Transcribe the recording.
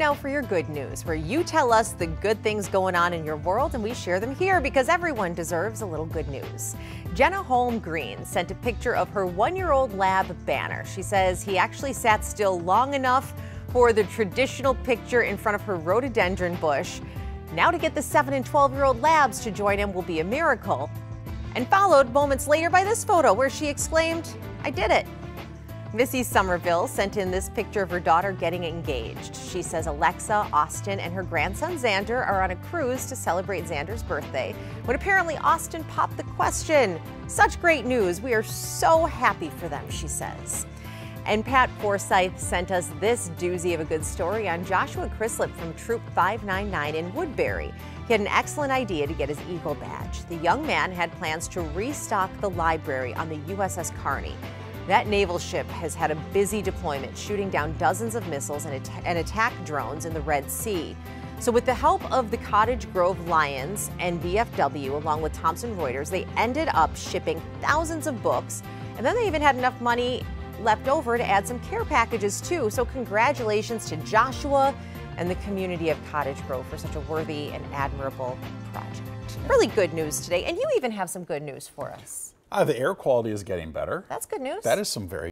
now for your good news, where you tell us the good things going on in your world and we share them here because everyone deserves a little good news. Jennell Holm-Green sent a picture of her 1-year-old lab Banner. She says he actually sat still long enough for the traditional picture in front of her rhododendron bush. Now to get the 7 and 12-year-old labs to join him will be a miracle. And followed moments later by this photo where she exclaimed, "I did it." Missy Sommerville sent in this picture of her daughter getting engaged. She says Alexa, Austin, and her grandson Xander are on a cruise to celebrate Xander's birthday, when apparently Austin popped the question. "Such great news. We are so happy for them," she says. And Pat Forsythe sent us this doozy of a good story on Joshua Crislip from Troop 599 in Woodbury. He had an excellent idea to get his Eagle badge. The young man had plans to restock the library on the USS Kearney. That naval ship has had a busy deployment, shooting down dozens of missiles and attack drones in the Red Sea. So with the help of the Cottage Grove Lions and VFW, along with Thomson Reuters, they ended up shipping thousands of books, and then they even had enough money left over to add some care packages too. So congratulations to Joshua and the community of Cottage Grove for such a worthy and admirable project. Really good news today, and you even have some good news for us. The air quality is getting better. That's good news. That is some very